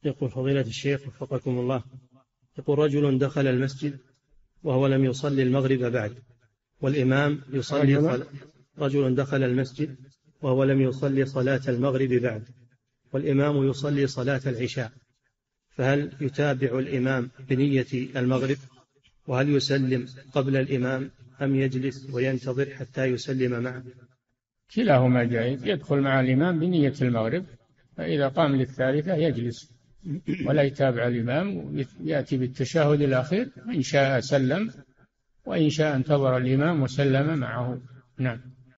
يقول فضيلة الشيخ وفقكم الله، يقول رجل دخل المسجد وهو لم يصلي المغرب بعد، والإمام يصلي رجل دخل المسجد وهو لم يصلي صلاة المغرب بعد، والإمام يصلي صلاة العشاء، فهل يتابع الإمام بنية المغرب؟ وهل يسلم قبل الإمام أم يجلس وينتظر حتى يسلم معه؟ كلاهما جائز، يدخل مع الإمام بنية المغرب، فإذا قام للثالثة يجلس ولا يتابع الإمام، يأتي بالتشهد الأخير، إن شاء سلم وإن شاء انتظر الإمام وسلم معه. نعم.